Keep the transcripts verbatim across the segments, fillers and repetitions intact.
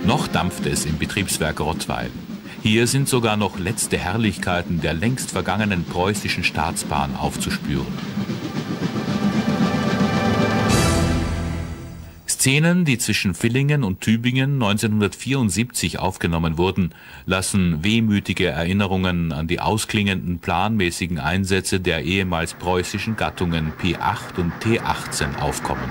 Noch dampft es im Betriebswerk Rottweil. Hier sind sogar noch letzte Herrlichkeiten der längst vergangenen preußischen Staatsbahn aufzuspüren. Szenen, die zwischen Villingen und Tübingen neunzehnhundertvierundsiebzig aufgenommen wurden, lassen wehmütige Erinnerungen an die ausklingenden planmäßigen Einsätze der ehemals preußischen Gattungen P acht und T achtzehn aufkommen.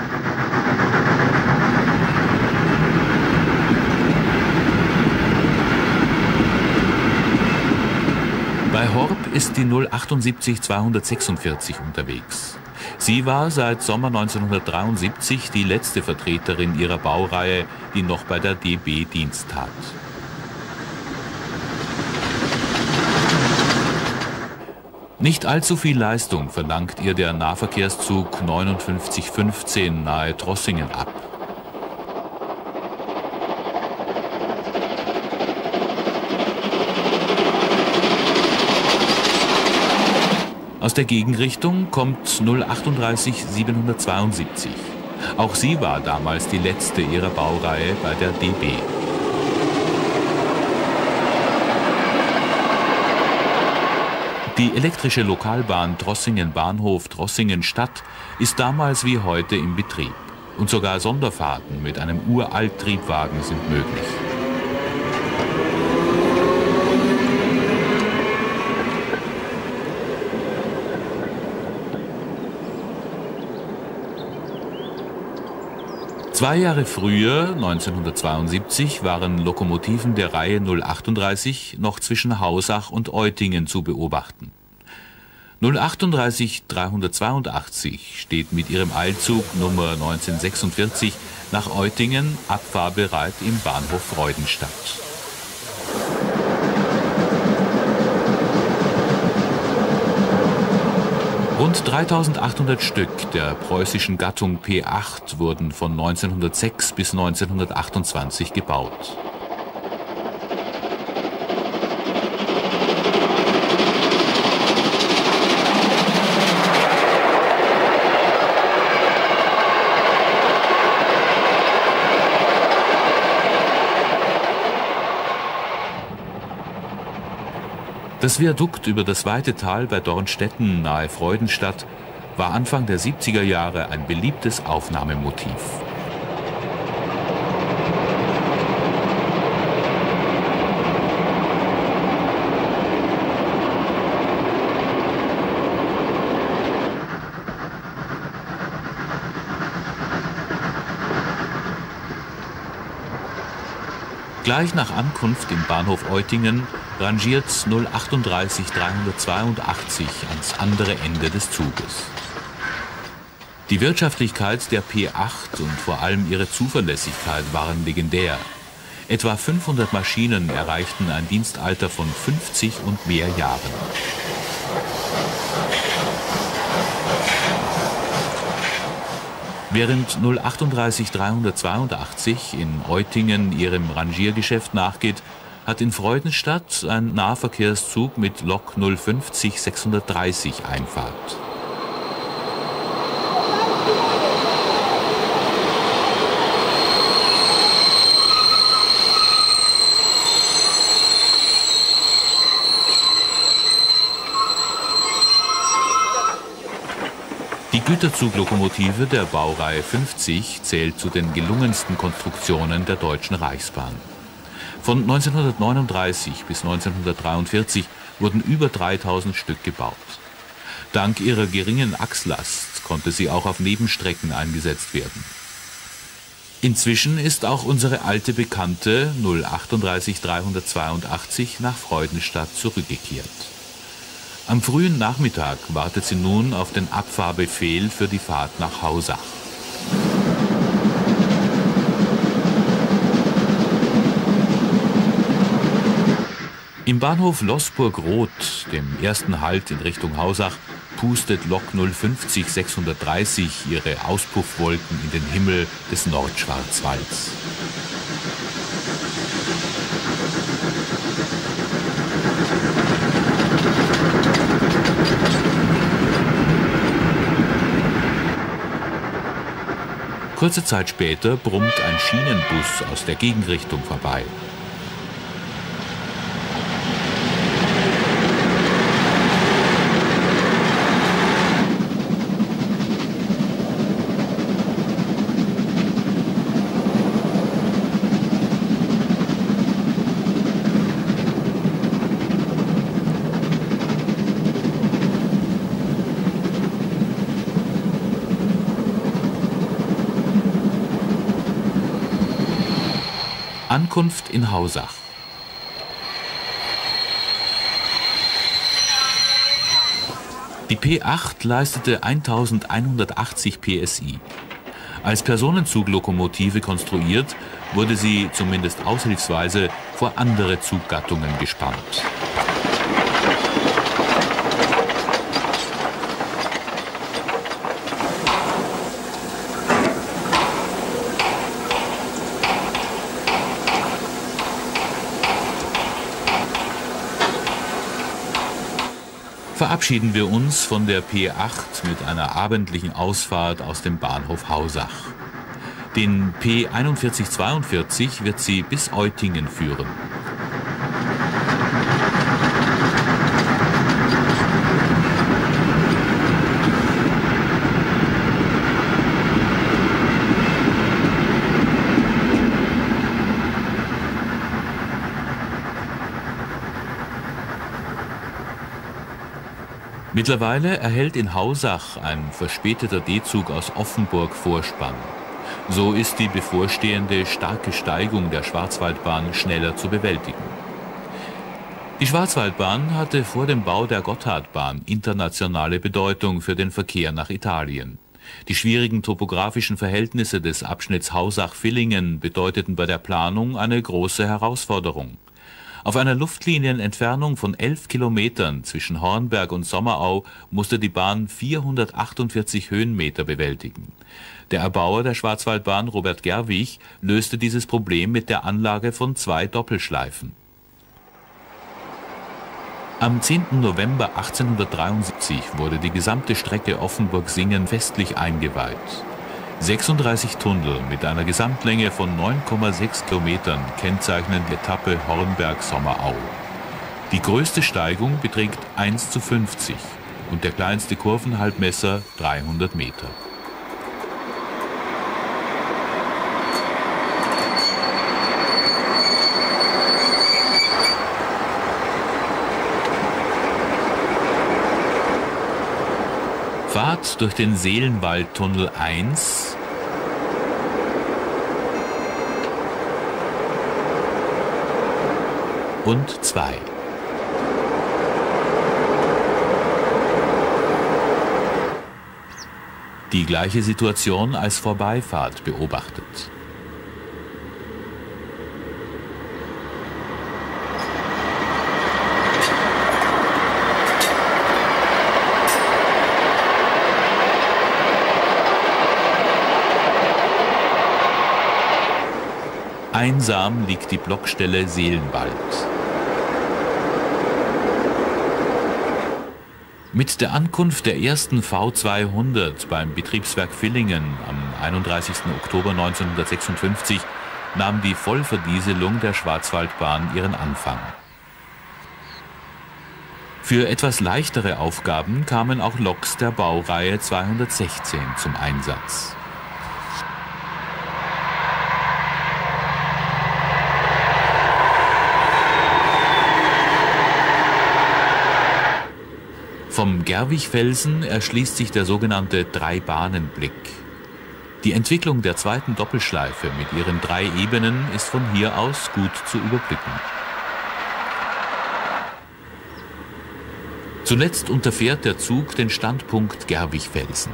Bei Horb ist die null achtundsiebzig zweihundertsechsundvierzig unterwegs. Sie war seit Sommer neunzehnhundertdreiundsiebzig die letzte Vertreterin ihrer Baureihe, die noch bei der D B Dienst tat. Nicht allzu viel Leistung verlangt ihr der Nahverkehrszug neunundfünfzig fünfzehn nahe Trossingen ab. Aus der Gegenrichtung kommt null achtunddreißig siebenhundertzweiundsiebzig. Auch sie war damals die letzte ihrer Baureihe bei der D B. Die elektrische Lokalbahn Trossingen-Bahnhof-Trossingen-Stadt ist damals wie heute im Betrieb. Und sogar Sonderfahrten mit einem Uralt-Triebwagen sind möglich. Zwei Jahre früher, neunzehnhundertzweiundsiebzig, waren Lokomotiven der Reihe null achtunddreißig noch zwischen Hausach und Eutingen zu beobachten. null achtunddreißig dreihundertzweiundachtzig steht mit ihrem Eilzug Nummer neunzehnhundertsechsundvierzig nach Eutingen abfahrbereit im Bahnhof Freudenstadt. Rund dreitausendachthundert Stück der preußischen Gattung P acht wurden von neunzehnhundertsechs bis neunzehnhundertachtundzwanzig gebaut. Das Viadukt über das weite Tal bei Dornstetten nahe Freudenstadt war Anfang der siebziger Jahre ein beliebtes Aufnahmemotiv. Gleich nach Ankunft im Bahnhof Eutingen rangiert null achtunddreißig dreihundertzweiundachtzig ans andere Ende des Zuges. Die Wirtschaftlichkeit der P acht und vor allem ihre Zuverlässigkeit waren legendär. Etwa fünfhundert Maschinen erreichten ein Dienstalter von fünfzig und mehr Jahren. Während null achtunddreißig dreihundertzweiundachtzig in Eutingen ihrem Rangiergeschäft nachgeht, hat in Freudenstadt ein Nahverkehrszug mit Lok null fünfzig sechshundertdreißig Einfahrt. Die Güterzuglokomotive der Baureihe fünfzig zählt zu den gelungensten Konstruktionen der Deutschen Reichsbahn. Von neunzehnhundertneununddreißig bis neunzehnhundertdreiundvierzig wurden über dreitausend Stück gebaut. Dank ihrer geringen Achslast konnte sie auch auf Nebenstrecken eingesetzt werden. Inzwischen ist auch unsere alte Bekannte null achtunddreißig dreihundertzweiundachtzig nach Freudenstadt zurückgekehrt. Am frühen Nachmittag wartet sie nun auf den Abfahrbefehl für die Fahrt nach Hausach. Im Bahnhof Loßburg-Roth, dem ersten Halt in Richtung Hausach, pustet Lok null fünfzig sechshundertdreißig ihre Auspuffwolken in den Himmel des Nordschwarzwalds. Kurze Zeit später brummt ein Schienenbus aus der Gegenrichtung vorbei. Ankunft in Hausach. Die P acht leistete eintausendeinhundertachtzig P S I. Als Personenzuglokomotive konstruiert, wurde sie zumindest aushilfsweise vor andere Zuggattungen gespannt. Verabschieden wir uns von der P acht mit einer abendlichen Ausfahrt aus dem Bahnhof Hausach. Den P einundvierzig zweiundvierzig wird sie bis Eutingen führen. Mittlerweile erhält in Hausach ein verspäteter D-Zug aus Offenburg Vorspann. So ist die bevorstehende starke Steigung der Schwarzwaldbahn schneller zu bewältigen. Die Schwarzwaldbahn hatte vor dem Bau der Gotthardbahn internationale Bedeutung für den Verkehr nach Italien. Die schwierigen topografischen Verhältnisse des Abschnitts Hausach-Villingen bedeuteten bei der Planung eine große Herausforderung. Auf einer Luftlinienentfernung von elf Kilometern zwischen Hornberg und Sommerau musste die Bahn vierhundertachtundvierzig Höhenmeter bewältigen. Der Erbauer der Schwarzwaldbahn, Robert Gerwig, löste dieses Problem mit der Anlage von zwei Doppelschleifen. Am zehnten November achtzehnhundertdreiundsiebzig wurde die gesamte Strecke Offenburg-Singen festlich eingeweiht. sechsunddreißig Tunnel mit einer Gesamtlänge von neun Komma sechs Kilometern kennzeichnen die Etappe Hornberg-Sommerau. Die größte Steigung beträgt eins zu fünfzig und der kleinste Kurvenhalbmesser dreihundert Meter. Fahrt durch den Seelenwaldtunnel eins und zwei. Die gleiche Situation als Vorbeifahrt beobachtet. Einsam liegt die Blockstelle Seelenwald. Mit der Ankunft der ersten V zweihundert beim Betriebswerk Villingen am einunddreißigsten Oktober neunzehnhundertsechsundfünfzig nahm die Vollverdieselung der Schwarzwaldbahn ihren Anfang. Für etwas leichtere Aufgaben kamen auch Loks der Baureihe zweihundertsechzehn zum Einsatz. Vom Gerwigfelsen erschließt sich der sogenannte Drei-Bahnen-Blick. Die Entwicklung der zweiten Doppelschleife mit ihren drei Ebenen ist von hier aus gut zu überblicken. Zuletzt unterfährt der Zug den Standpunkt Gerwigfelsen.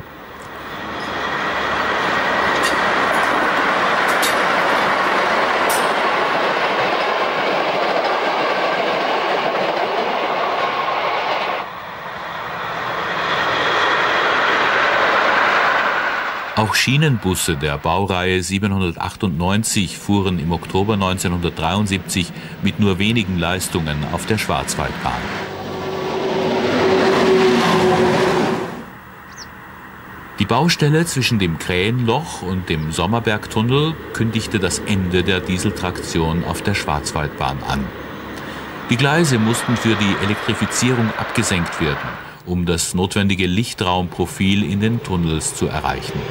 Auch Schienenbusse der Baureihe siebenhundertachtundneunzig fuhren im Oktober neunzehnhundertdreiundsiebzig mit nur wenigen Leistungen auf der Schwarzwaldbahn. Die Baustelle zwischen dem Krähenloch und dem Sommerbergtunnel kündigte das Ende der Dieseltraktion auf der Schwarzwaldbahn an. Die Gleise mussten für die Elektrifizierung abgesenkt werden, um das notwendige Lichtraumprofil in den Tunnels zu erreichen.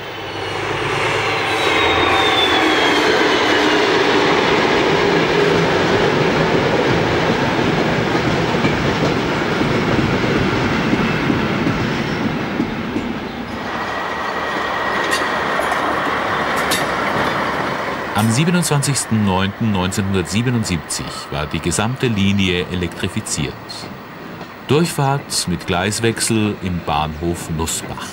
Am siebenundzwanzigsten neunten neunzehnhundertsiebenundsiebzig war die gesamte Linie elektrifiziert. Durchfahrt mit Gleiswechsel im Bahnhof Nussbach.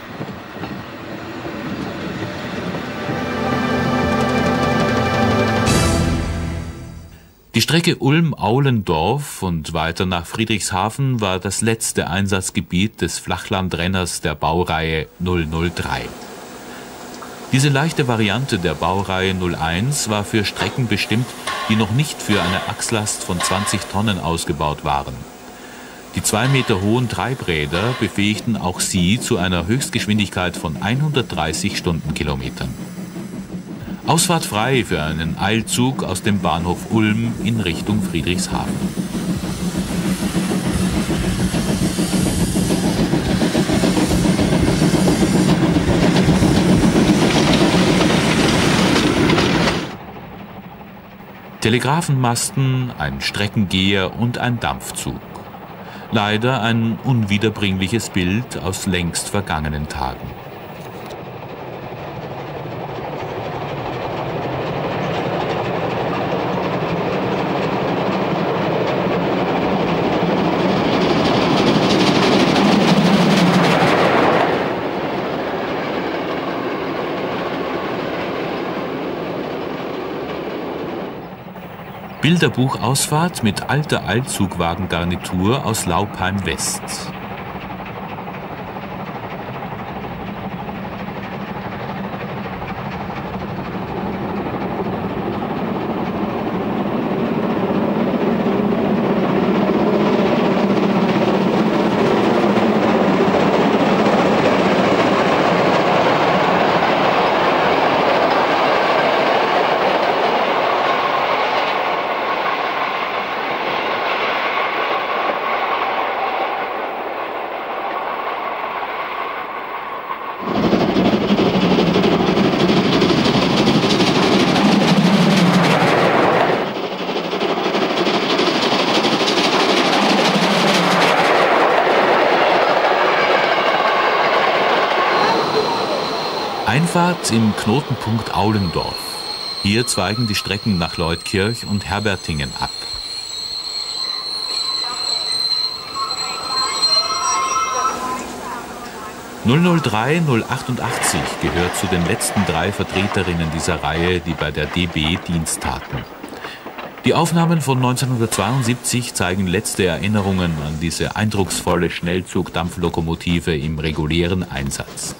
Die Strecke Ulm-Aulendorf und weiter nach Friedrichshafen war das letzte Einsatzgebiet des Flachlandrenners der Baureihe null null drei. Diese leichte Variante der Baureihe null eins war für Strecken bestimmt, die noch nicht für eine Achslast von zwanzig Tonnen ausgebaut waren. Die zwei Meter hohen Treibräder befähigten auch sie zu einer Höchstgeschwindigkeit von hundertdreißig Stundenkilometern. Ausfahrt frei für einen Eilzug aus dem Bahnhof Ulm in Richtung Friedrichshafen. Telegrafenmasten, ein Streckengeher und ein Dampfzug. Leider ein unwiederbringliches Bild aus längst vergangenen Tagen. Bilderbuchausfahrt mit alter Eilzugwagengarnitur aus Laupheim West. Einfahrt im Knotenpunkt Aulendorf. Hier zweigen die Strecken nach Leutkirch und Herbertingen ab. null null drei null achtundachtzig gehört zu den letzten drei Vertreterinnen dieser Reihe, die bei der D B Dienst taten. Die Aufnahmen von neunzehnhundertzweiundsiebzig zeigen letzte Erinnerungen an diese eindrucksvolle Schnellzug-Dampflokomotive im regulären Einsatz.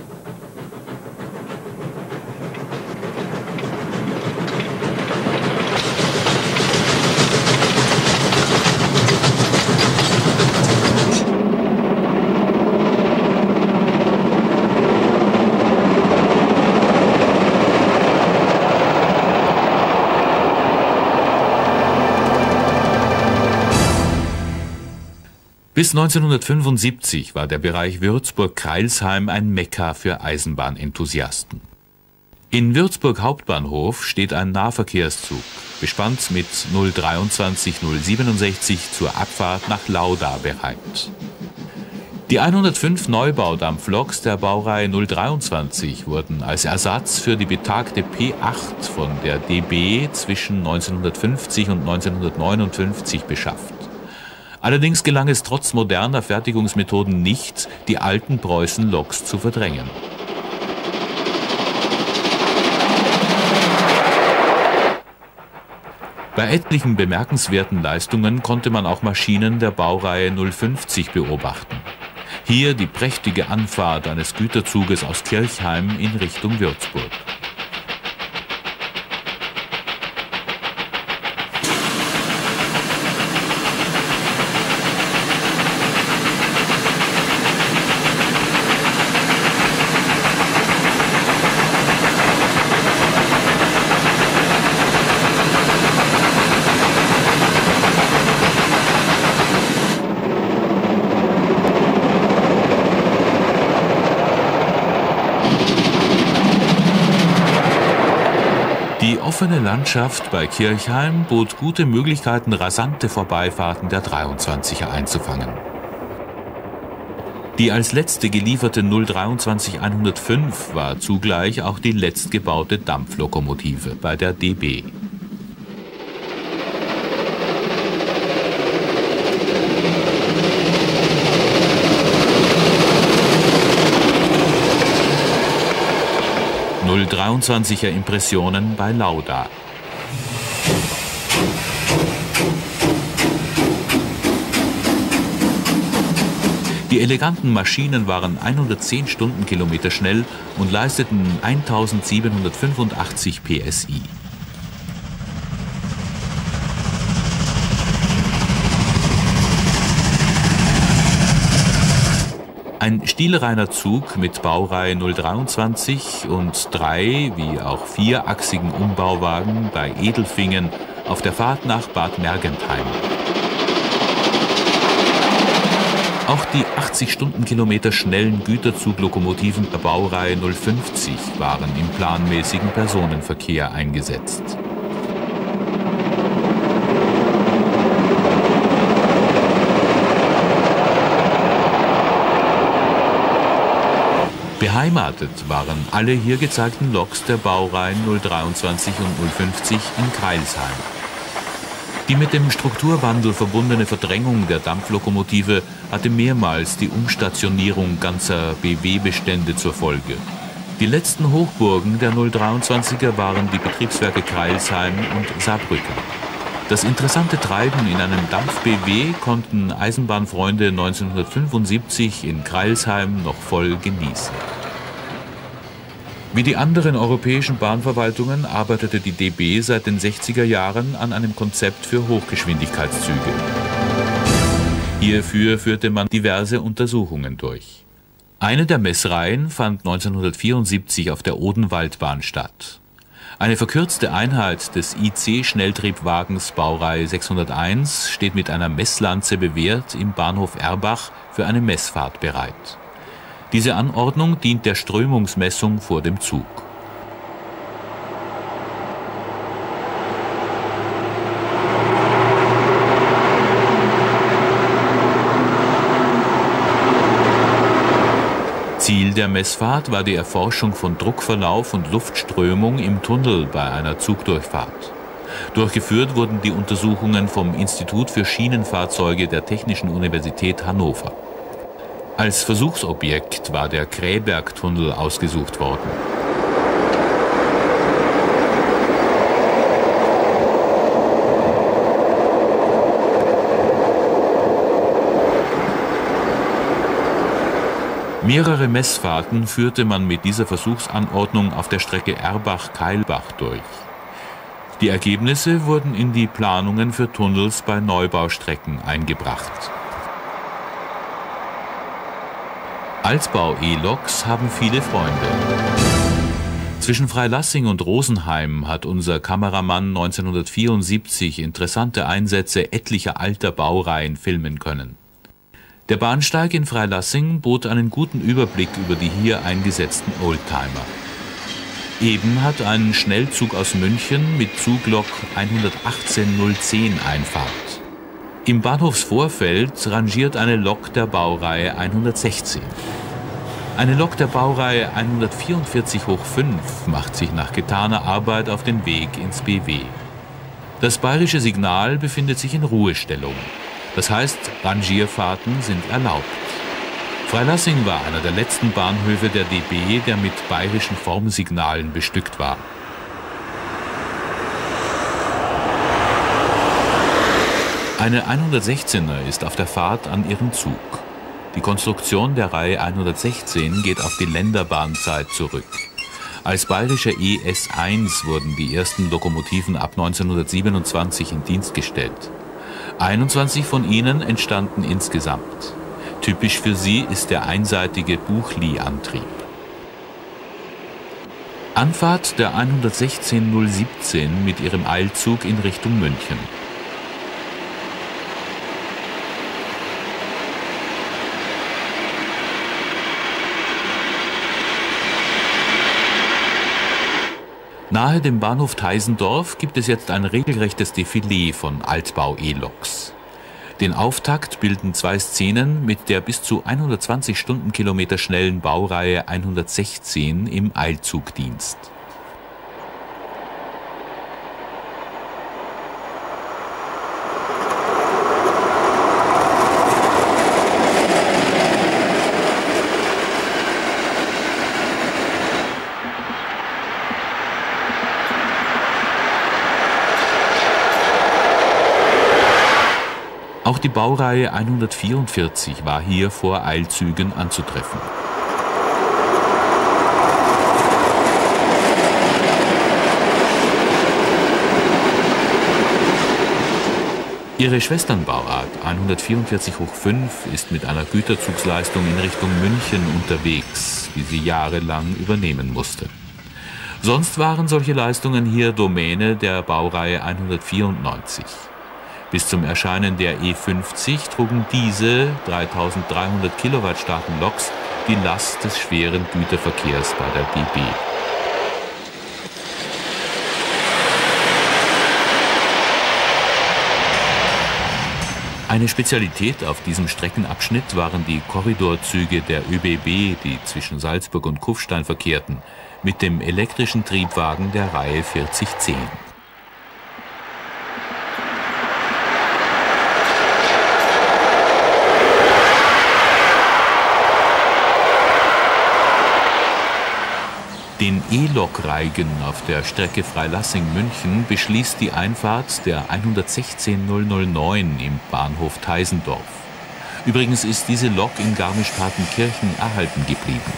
Bis neunzehnhundertfünfundsiebzig war der Bereich Würzburg-Crailsheim ein Mekka für Eisenbahnenthusiasten. In Würzburg Hauptbahnhof steht ein Nahverkehrszug, bespannt mit null dreiundzwanzig null siebenundsechzig zur Abfahrt nach Lauda bereit. Die hundertfünf Neubaudampfloks der Baureihe null dreiundzwanzig wurden als Ersatz für die betagte P acht von der D B zwischen neunzehnhundertfünfzig und neunzehnhundertneunundfünfzig beschafft. Allerdings gelang es trotz moderner Fertigungsmethoden nicht, die alten Preußen-Loks zu verdrängen. Bei etlichen bemerkenswerten Leistungen konnte man auch Maschinen der Baureihe null fünfzig beobachten. Hier die prächtige Anfahrt eines Güterzuges aus Kirchheim in Richtung Würzburg. Die offene Landschaft bei Kirchheim bot gute Möglichkeiten, rasante Vorbeifahrten der dreiundzwanziger einzufangen. Die als letzte gelieferte null dreiundzwanzig hundertfünf war zugleich auch die letztgebaute Dampflokomotive bei der D B. null dreiundzwanziger Impressionen bei Lauda. Die eleganten Maschinen waren hundertzehn Stundenkilometer schnell und leisteten eintausendsiebenhundertfünfundachtzig P S I. Ein stilreiner Zug mit Baureihe null dreiundzwanzig und drei wie auch vierachsigen Umbauwagen bei Edelfingen auf der Fahrt nach Bad Mergentheim. Auch die achtzig Stundenkilometer schnellen Güterzuglokomotiven der Baureihe null fünfzig waren im planmäßigen Personenverkehr eingesetzt. Beheimatet waren alle hier gezeigten Loks der Baureihen null dreiundzwanzig und null fünfzig in Crailsheim. Die mit dem Strukturwandel verbundene Verdrängung der Dampflokomotive hatte mehrmals die Umstationierung ganzer B W-Bestände zur Folge. Die letzten Hochburgen der null dreiundzwanziger waren die Betriebswerke Crailsheim und Saarbrücken. Das interessante Treiben in einem Dampf-B W konnten Eisenbahnfreunde neunzehnhundertfünfundsiebzig in Crailsheim noch voll genießen. Wie die anderen europäischen Bahnverwaltungen arbeitete die D B seit den sechziger Jahren an einem Konzept für Hochgeschwindigkeitszüge. Hierfür führte man diverse Untersuchungen durch. Eine der Messreihen fand neunzehnhundertvierundsiebzig auf der Odenwaldbahn statt. Eine verkürzte Einheit des I C-Schnelltriebwagens Baureihe sechshunderteins steht mit einer Messlanze bewehrt im Bahnhof Erbach für eine Messfahrt bereit. Diese Anordnung dient der Strömungsmessung vor dem Zug. Ziel der Messfahrt war die Erforschung von Druckverlauf und Luftströmung im Tunnel bei einer Zugdurchfahrt. Durchgeführt wurden die Untersuchungen vom Institut für Schienenfahrzeuge der Technischen Universität Hannover. Als Versuchsobjekt war der Kräbergtunnel ausgesucht worden. Mehrere Messfahrten führte man mit dieser Versuchsanordnung auf der Strecke Erbach-Keilbach durch. Die Ergebnisse wurden in die Planungen für Tunnels bei Neubaustrecken eingebracht. Altbau-E-Loks haben viele Freunde. Zwischen Freilassing und Rosenheim hat unser Kameramann neunzehnhundertvierundsiebzig interessante Einsätze etlicher alter Baureihen filmen können. Der Bahnsteig in Freilassing bot einen guten Überblick über die hier eingesetzten Oldtimer. Eben hat ein Schnellzug aus München mit Zuglok hundertachtzehn null zehn Einfahrt. Im Bahnhofsvorfeld rangiert eine Lok der Baureihe hundertsechzehn. Eine Lok der Baureihe hundertvierundvierzig fünf macht sich nach getaner Arbeit auf den Weg ins B W. Das bayerische Signal befindet sich in Ruhestellung. Das heißt, Rangierfahrten sind erlaubt. Freilassing war einer der letzten Bahnhöfe der D B, der mit bayerischen Formsignalen bestückt war. Eine hundertsechzehner ist auf der Fahrt an ihrem Zug. Die Konstruktion der Reihe hundertsechzehn geht auf die Länderbahnzeit zurück. Als bayerische E S eins wurden die ersten Lokomotiven ab neunzehnhundertsiebenundzwanzig in Dienst gestellt. einundzwanzig von ihnen entstanden insgesamt. Typisch für sie ist der einseitige Buchli-Antrieb. Anfahrt der hundertsechzehn null siebzehn mit ihrem Eilzug in Richtung München. Nahe dem Bahnhof Teisendorf gibt es jetzt ein regelrechtes Defilé von Altbau-E-Loks. Den Auftakt bilden zwei Szenen mit der bis zu hundertzwanzig Stundenkilometer schnellen Baureihe hundertsechzehn im Eilzugdienst. Auch die Baureihe hundertvierundvierzig war hier vor Eilzügen anzutreffen. Ihre Schwesternbauart hundertvierundvierzig hoch fünf ist mit einer Güterzugsleistung in Richtung München unterwegs, die sie jahrelang übernehmen musste. Sonst waren solche Leistungen hier Domäne der Baureihe hundertvierundneunzig. Bis zum Erscheinen der E fünfzig trugen diese dreitausenddreihundert Kilowatt starken Loks die Last des schweren Güterverkehrs bei der D B. Eine Spezialität auf diesem Streckenabschnitt waren die Korridorzüge der ÖBB, die zwischen Salzburg und Kufstein verkehrten, mit dem elektrischen Triebwagen der Reihe vierzig zehn. Den E-Lok-Reigen auf der Strecke Freilassing-München beschließt die Einfahrt der hundertsechzehn null neun im Bahnhof Teisendorf. Übrigens ist diese Lok in Garmisch-Partenkirchen erhalten geblieben.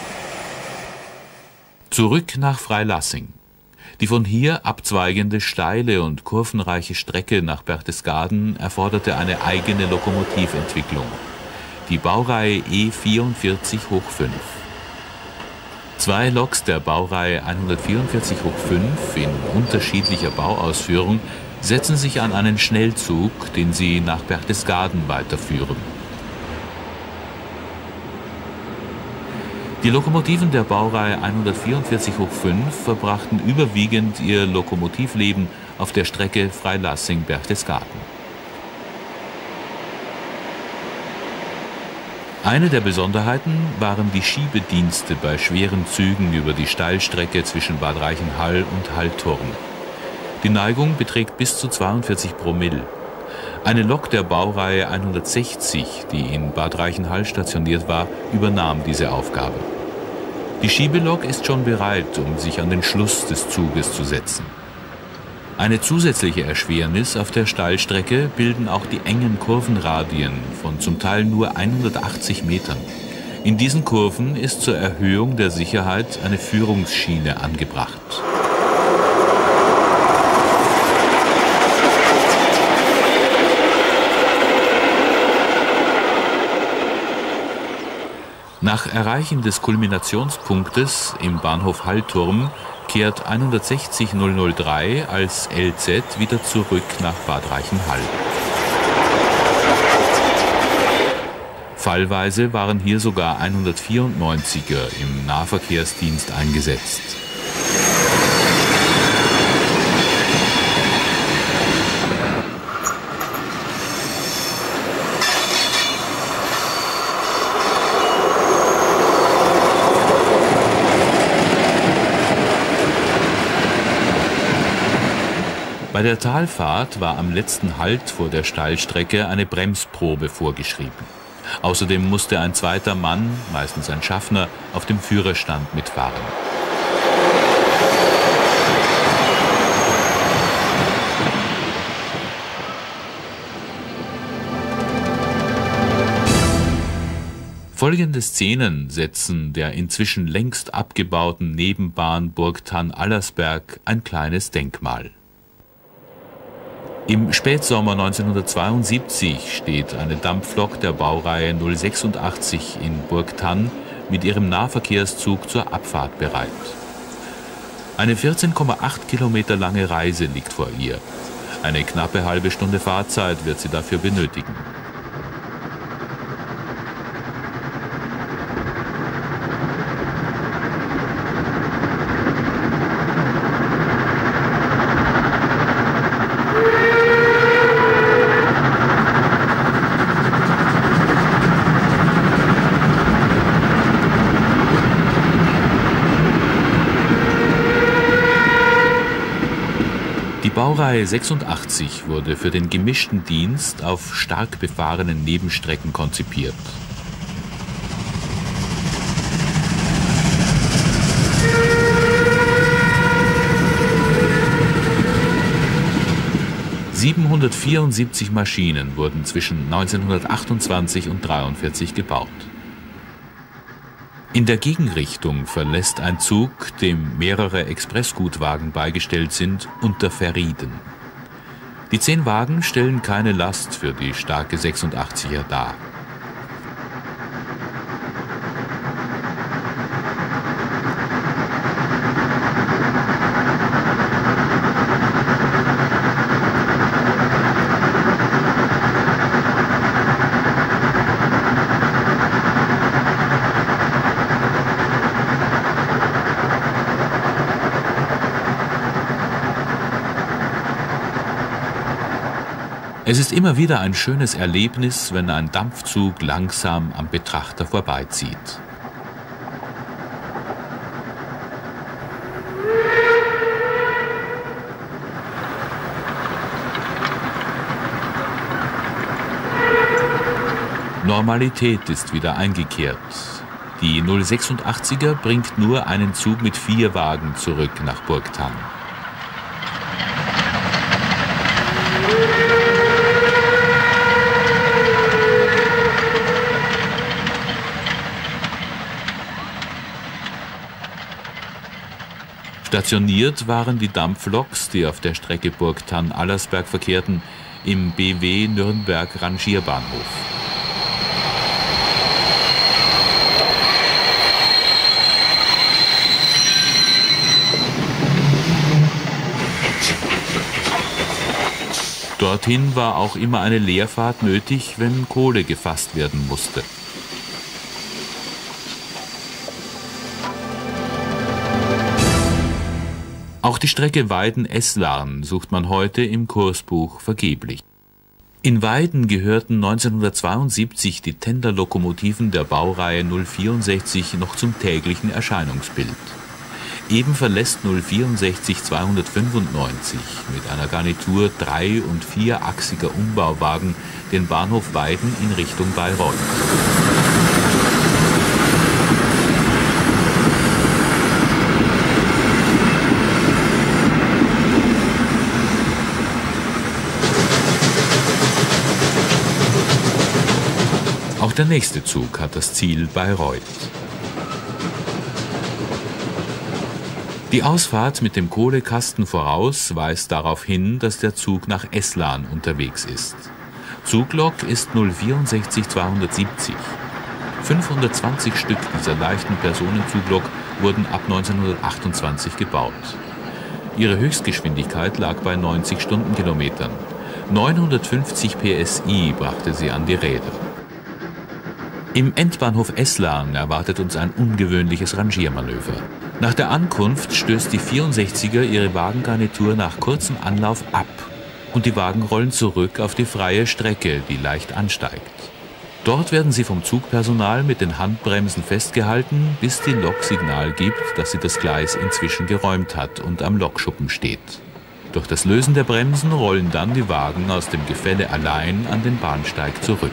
Zurück nach Freilassing. Die von hier abzweigende steile und kurvenreiche Strecke nach Berchtesgaden erforderte eine eigene Lokomotiventwicklung. Die Baureihe E vierundvierzig hoch fünf. Zwei Loks der Baureihe hundertvierundvierzig hoch fünf in unterschiedlicher Bauausführung setzen sich an einen Schnellzug, den sie nach Berchtesgaden weiterführen. Die Lokomotiven der Baureihe hundertvierundvierzig hoch fünf verbrachten überwiegend ihr Lokomotivleben auf der Strecke Freilassing-Berchtesgaden. Eine der Besonderheiten waren die Schiebedienste bei schweren Zügen über die Steilstrecke zwischen Bad Reichenhall und Hallturm. Die Neigung beträgt bis zu zweiundvierzig Promille. Eine Lok der Baureihe hundertsechzig, die in Bad Reichenhall stationiert war, übernahm diese Aufgabe. Die Schiebelok ist schon bereit, um sich an den Schluss des Zuges zu setzen. Eine zusätzliche Erschwernis auf der Steilstrecke bilden auch die engen Kurvenradien von zum Teil nur hundertachtzig Metern. In diesen Kurven ist zur Erhöhung der Sicherheit eine Führungsschiene angebracht. Nach Erreichen des Kulminationspunktes im Bahnhof Hallturm kehrt hundertsechzig null null drei als L Z wieder zurück nach Bad Reichenhall. Fallweise waren hier sogar hundertvierundneunziger im Nahverkehrsdienst eingesetzt. Bei der Talfahrt war am letzten Halt vor der Steilstrecke eine Bremsprobe vorgeschrieben. Außerdem musste ein zweiter Mann, meistens ein Schaffner, auf dem Führerstand mitfahren. Folgende Szenen setzen der inzwischen längst abgebauten Nebenbahn Burgthann-Allersberg ein kleines Denkmal. Im Spätsommer neunzehnhundertzweiundsiebzig steht eine Dampflok der Baureihe null sechsundachtzig in Burgthann mit ihrem Nahverkehrszug zur Abfahrt bereit. Eine vierzehn Komma acht Kilometer lange Reise liegt vor ihr. Eine knappe halbe Stunde Fahrzeit wird sie dafür benötigen. Die Baureihe sechsundachtzig wurde für den gemischten Dienst auf stark befahrenen Nebenstrecken konzipiert. siebenhundertvierundsiebzig Maschinen wurden zwischen neunzehnhundertachtundzwanzig und neunzehnhundertdreiundvierzig gebaut. In der Gegenrichtung verlässt ein Zug, dem mehrere Expressgutwagen beigestellt sind, Unterverrieden. Die zehn Wagen stellen keine Last für die starke sechsundachtziger dar. Es ist immer wieder ein schönes Erlebnis, wenn ein Dampfzug langsam am Betrachter vorbeizieht. Normalität ist wieder eingekehrt. Die null sechsundachtziger bringt nur einen Zug mit vier Wagen zurück nach Burgthann. Stationiert waren die Dampfloks, die auf der Strecke Burgthann-Allersberg verkehrten, im B W Nürnberg Rangierbahnhof. Dorthin war auch immer eine Leerfahrt nötig, wenn Kohle gefasst werden musste. Auch die Strecke Weiden-Eslarn sucht man heute im Kursbuch vergeblich. In Weiden gehörten neunzehnhundertzweiundsiebzig die Tenderlokomotiven der Baureihe null vierundsechzig noch zum täglichen Erscheinungsbild. Eben verlässt null vierundsechzig zweihundertfünfundneunzig mit einer Garnitur drei- und vierachsiger Umbauwagen den Bahnhof Weiden in Richtung Bayreuth. Auch der nächste Zug hat das Ziel Bayreuth. Die Ausfahrt mit dem Kohlekasten voraus weist darauf hin, dass der Zug nach Eslarn unterwegs ist. Zuglok ist null vierundsechzig zweihundertsiebzig. fünfhundertzwanzig Stück dieser leichten Personenzuglok wurden ab neunzehnhundertachtundzwanzig gebaut. Ihre Höchstgeschwindigkeit lag bei neunzig Stundenkilometern. neunhundertfünfzig P S I brachte sie an die Räder. Im Endbahnhof Eslarn erwartet uns ein ungewöhnliches Rangiermanöver. Nach der Ankunft stößt die vierundsechziger ihre Wagengarnitur nach kurzem Anlauf ab und die Wagen rollen zurück auf die freie Strecke, die leicht ansteigt. Dort werden sie vom Zugpersonal mit den Handbremsen festgehalten, bis die Lok Signal gibt, dass sie das Gleis inzwischen geräumt hat und am Lokschuppen steht. Durch das Lösen der Bremsen rollen dann die Wagen aus dem Gefälle allein an den Bahnsteig zurück.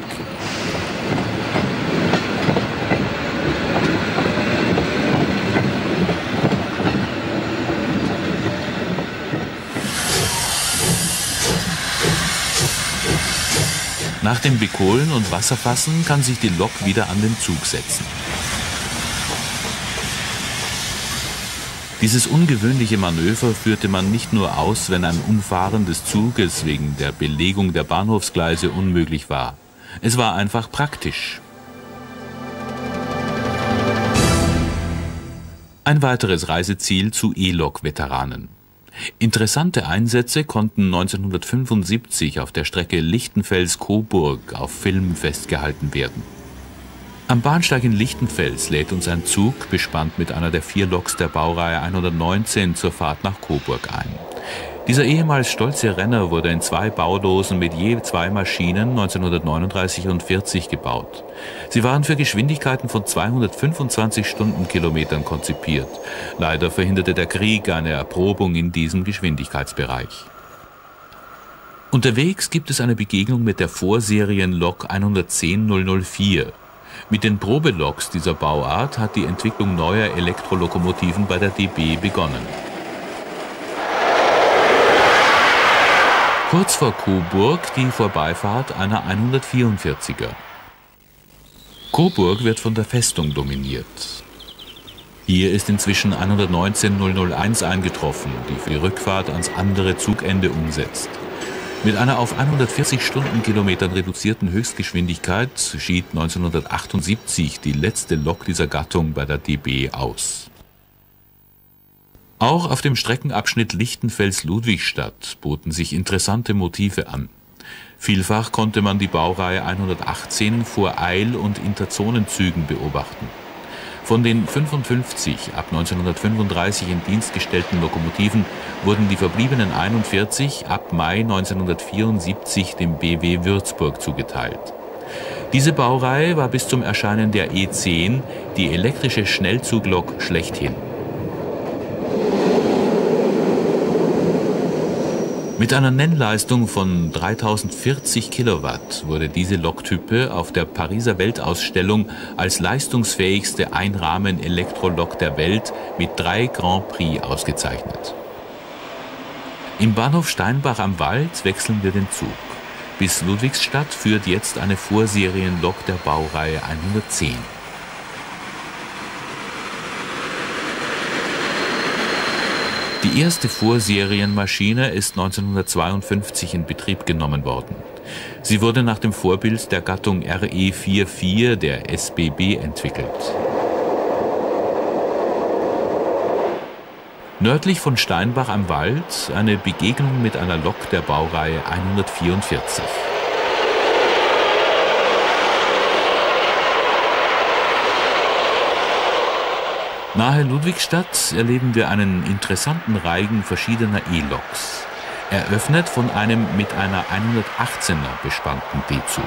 Nach dem Bekohlen und Wasserfassen kann sich die Lok wieder an den Zug setzen. Dieses ungewöhnliche Manöver führte man nicht nur aus, wenn ein Umfahren des Zuges wegen der Belegung der Bahnhofsgleise unmöglich war. Es war einfach praktisch. Ein weiteres Reiseziel zu E-Lok-Veteranen. Interessante Einsätze konnten neunzehnhundertfünfundsiebzig auf der Strecke Lichtenfels-Coburg auf Film festgehalten werden. Am Bahnsteig in Lichtenfels lädt uns ein Zug, bespannt mit einer der vier Loks der Baureihe hundertneunzehn, zur Fahrt nach Coburg ein. Dieser ehemals stolze Renner wurde in zwei Baudosen mit je zwei Maschinen neunzehnhundertneununddreißig und vierzig gebaut. Sie waren für Geschwindigkeiten von zweihundertfünfundzwanzig Stundenkilometern konzipiert. Leider verhinderte der Krieg eine Erprobung in diesem Geschwindigkeitsbereich. Unterwegs gibt es eine Begegnung mit der Vorserienlok hundertzehn nullnull vier. Mit den Probeloks dieser Bauart hat die Entwicklung neuer Elektrolokomotiven bei der D B begonnen. Kurz vor Coburg die Vorbeifahrt einer hundertvierundvierziger. Coburg wird von der Festung dominiert. Hier ist inzwischen hundertneunzehn null eins eingetroffen, die für die Rückfahrt ans andere Zugende umsetzt. Mit einer auf hundertvierzig Stundenkilometern reduzierten Höchstgeschwindigkeit schied neunzehnhundertachtundsiebzig die letzte Lok dieser Gattung bei der D B aus. Auch auf dem Streckenabschnitt Lichtenfels-Ludwigstadt boten sich interessante Motive an. Vielfach konnte man die Baureihe hundertachtzehn vor Eil- und Interzonenzügen beobachten. Von den fünfundfünfzig ab neunzehnhundertfünfunddreißig in Dienst gestellten Lokomotiven wurden die verbliebenen einundvierzig ab Mai neunzehnhundertvierundsiebzig dem B W Würzburg zugeteilt. Diese Baureihe war bis zum Erscheinen der E zehn die elektrische Schnellzuglok schlechthin. Mit einer Nennleistung von dreitausendvierzig Kilowatt wurde diese Loktype auf der Pariser Weltausstellung als leistungsfähigste Einrahmen-Elektrolok der Welt mit drei Grand Prix ausgezeichnet. Im Bahnhof Steinbach am Wald wechseln wir den Zug. Bis Ludwigsstadt führt jetzt eine Vorserienlok der Baureihe hundertzehn. Die erste Vorserienmaschine ist neunzehnhundertzweiundfünfzig in Betrieb genommen worden. Sie wurde nach dem Vorbild der Gattung R E vierundvierzig der S B B entwickelt. Nördlich von Steinbach am Wald eine Begegnung mit einer Lok der Baureihe hundertvierundvierzig. Nahe Ludwigstadt erleben wir einen interessanten Reigen verschiedener E-Loks, eröffnet von einem mit einer hundertachtzehner bespannten D-Zug.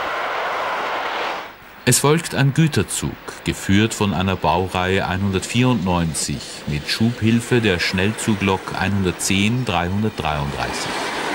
Es folgt ein Güterzug, geführt von einer Baureihe hundertvierundneunzig mit Schubhilfe der Schnellzuglok hundertzehn dreihundertdreiunddreißig.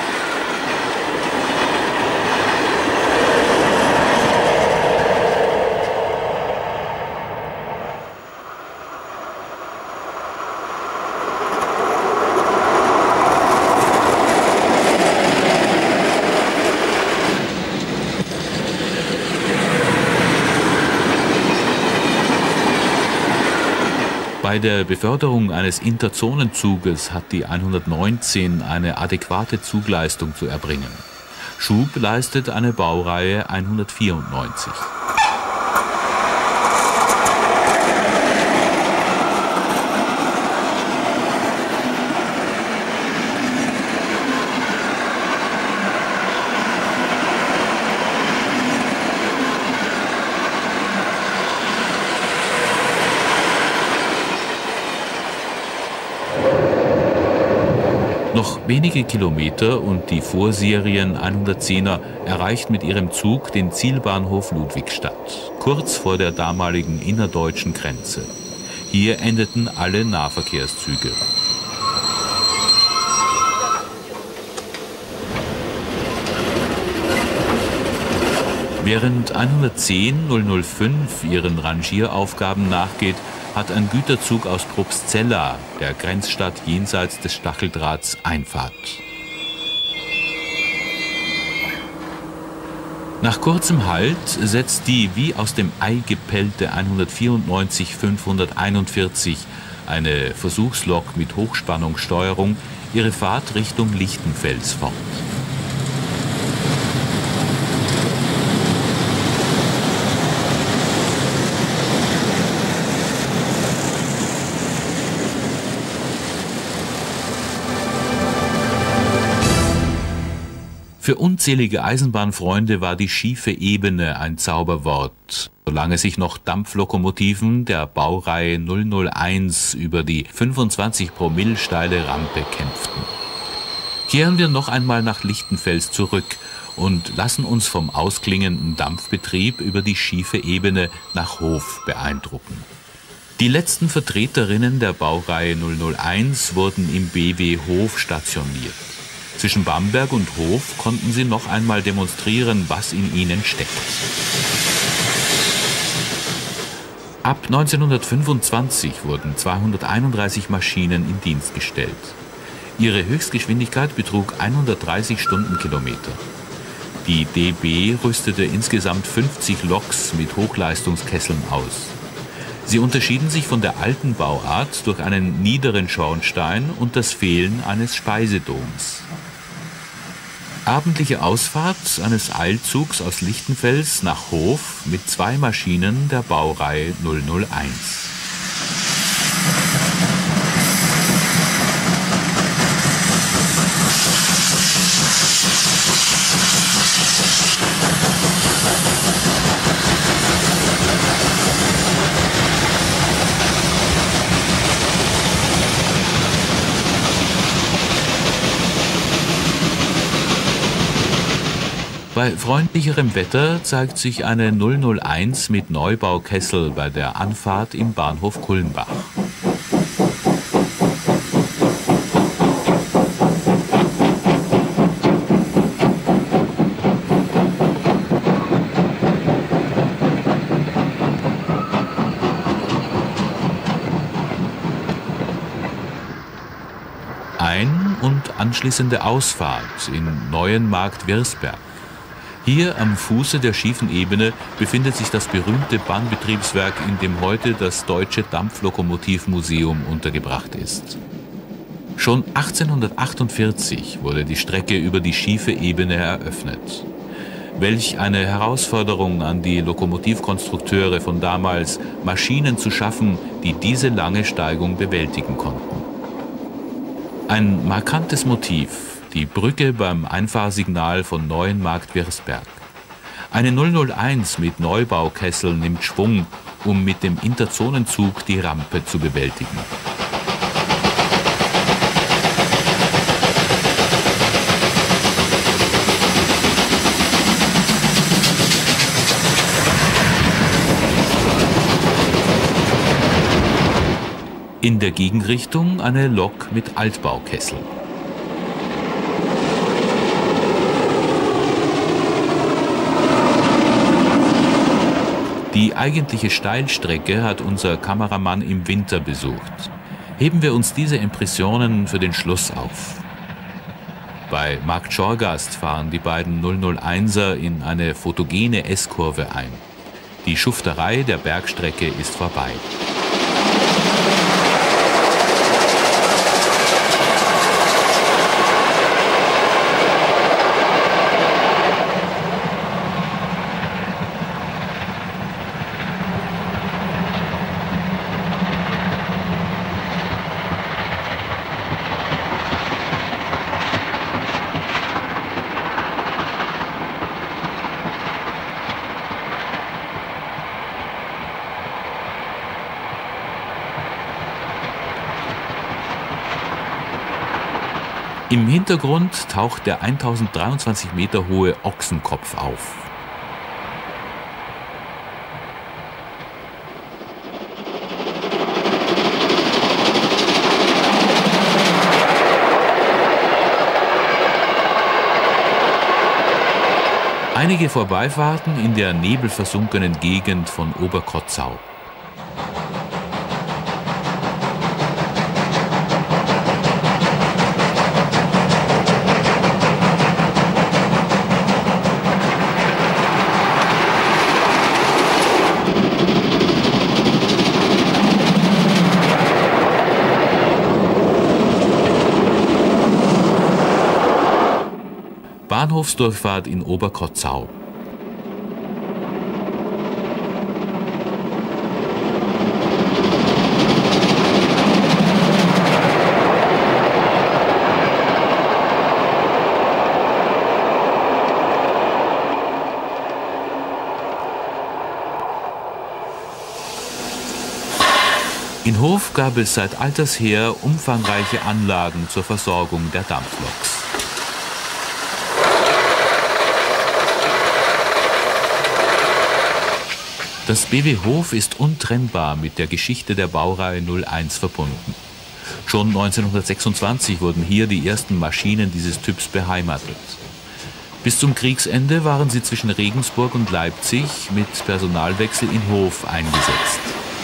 Bei der Beförderung eines Interzonenzuges hat die hundertneunzehn eine adäquate Zugleistung zu erbringen. Schub leistet eine Baureihe hundertvierundneunzig. Noch wenige Kilometer und die Vorserien hundertzehner erreicht mit ihrem Zug den Zielbahnhof Ludwigstadt, kurz vor der damaligen innerdeutschen Grenze. Hier endeten alle Nahverkehrszüge. Während hundertzehn null fünf ihren Rangieraufgaben nachgeht, hat ein Güterzug aus Probstzella, der Grenzstadt jenseits des Stacheldrahts, Einfahrt. Nach kurzem Halt setzt die wie aus dem Ei gepellte hundertvierundneunzig fünfhunderteinundvierzig, eine Versuchslok mit Hochspannungssteuerung, ihre Fahrt Richtung Lichtenfels fort. Für unzählige Eisenbahnfreunde war die schiefe Ebene ein Zauberwort, solange sich noch Dampflokomotiven der Baureihe null null eins über die fünfundzwanzig Promille steile Rampe kämpften. Kehren wir noch einmal nach Lichtenfels zurück und lassen uns vom ausklingenden Dampfbetrieb über die schiefe Ebene nach Hof beeindrucken. Die letzten Vertreterinnen der Baureihe null null eins wurden im B W Hof stationiert. Zwischen Bamberg und Hof konnten sie noch einmal demonstrieren, was in ihnen steckt. Ab neunzehnhundertfünfundzwanzig wurden zweihunderteinunddreißig Maschinen in Dienst gestellt. Ihre Höchstgeschwindigkeit betrug hundertdreißig Stundenkilometer. Die D B rüstete insgesamt fünfzig Loks mit Hochleistungskesseln aus. Sie unterschieden sich von der alten Bauart durch einen niederen Schornstein und das Fehlen eines Speisedoms. Abendliche Ausfahrt eines Eilzugs aus Lichtenfels nach Hof mit zwei Maschinen der Baureihe null null eins. Bei freundlicherem Wetter zeigt sich eine null null eins mit Neubaukessel bei der Anfahrt im Bahnhof Kulmbach. Ein- und anschließende Ausfahrt in Neuenmarkt Wirsberg. Hier am Fuße der schiefen Ebene befindet sich das berühmte Bahnbetriebswerk, in dem heute das Deutsche Dampflokomotivmuseum untergebracht ist. Schon achtzehnhundertachtundvierzig wurde die Strecke über die schiefe Ebene eröffnet. Welch eine Herausforderung an die Lokomotivkonstrukteure von damals, Maschinen zu schaffen, die diese lange Steigung bewältigen konnten. Ein markantes Motiv: die Brücke beim Einfahrsignal von Neuenmarkt Wirsberg. Eine null null eins mit Neubaukessel nimmt Schwung, um mit dem Interzonenzug die Rampe zu bewältigen. In der Gegenrichtung eine Lok mit Altbaukessel. Die eigentliche Steilstrecke hat unser Kameramann im Winter besucht. Heben wir uns diese Impressionen für den Schluss auf. Bei Markt Schorgast fahren die beiden null null einser in eine photogene S-Kurve ein. Die Schufterei der Bergstrecke ist vorbei. Im Hintergrund taucht der tausenddreiundzwanzig Meter hohe Ochsenkopf auf. Einige Vorbeifahrten in der nebelversunkenen Gegend von Oberkotzau. Bahnhofsdurchfahrt in Oberkotzau. In Hof gab es seit alters her umfangreiche Anlagen zur Versorgung der Dampfloks. Das B W Hof ist untrennbar mit der Geschichte der Baureihe null eins verbunden. Schon neunzehnhundertsechsundzwanzig wurden hier die ersten Maschinen dieses Typs beheimatet. Bis zum Kriegsende waren sie zwischen Regensburg und Leipzig mit Personalwechsel in Hof eingesetzt.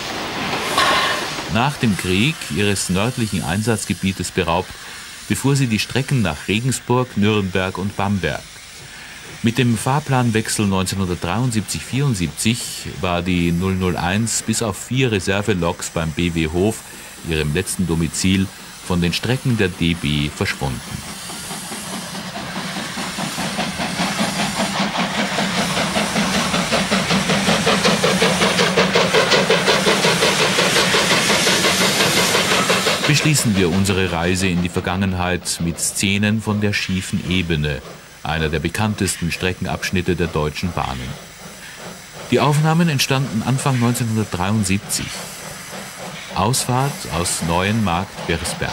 Nach dem Krieg ihres nördlichen Einsatzgebietes beraubt, befuhr sie die Strecken nach Regensburg, Nürnberg und Bamberg. Mit dem Fahrplanwechsel neunzehnhundertdreiundsiebzig vierundsiebzig war die null null eins bis auf vier Reserveloks beim B W Hof, ihrem letzten Domizil, von den Strecken der D B verschwunden. Beschließen wir unsere Reise in die Vergangenheit mit Szenen von der schiefen Ebene, einer der bekanntesten Streckenabschnitte der Deutschen Bahnen. Die Aufnahmen entstanden Anfang neunzehnhundertdreiundsiebzig. Ausfahrt aus Neuenmarkt-Beresberg.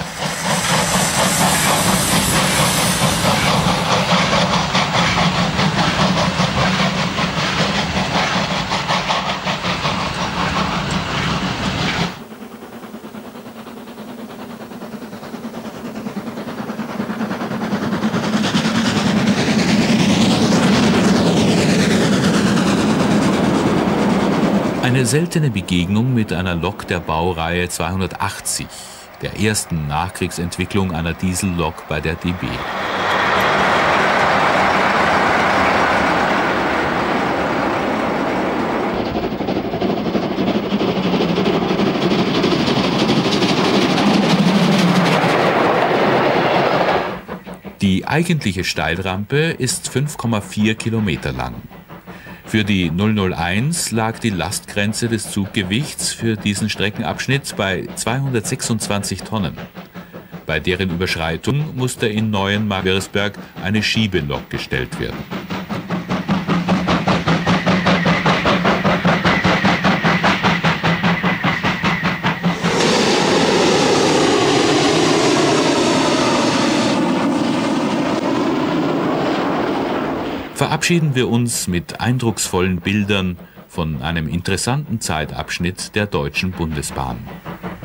Eine seltene Begegnung mit einer Lok der Baureihe zweihundertachtzig, der ersten Nachkriegsentwicklung einer Diesellok bei der D B. Die eigentliche Steilrampe ist fünf Komma vier Kilometer lang. Für die null null eins lag die Lastgrenze des Zuggewichts für diesen Streckenabschnitt bei zweihundertsechsundzwanzig Tonnen. Bei deren Überschreitung musste in Neuenmarkt-Beresberg eine Schiebelok gestellt werden. Verabschieden wir uns mit eindrucksvollen Bildern von einem interessanten Zeitabschnitt der Deutschen Bundesbahn.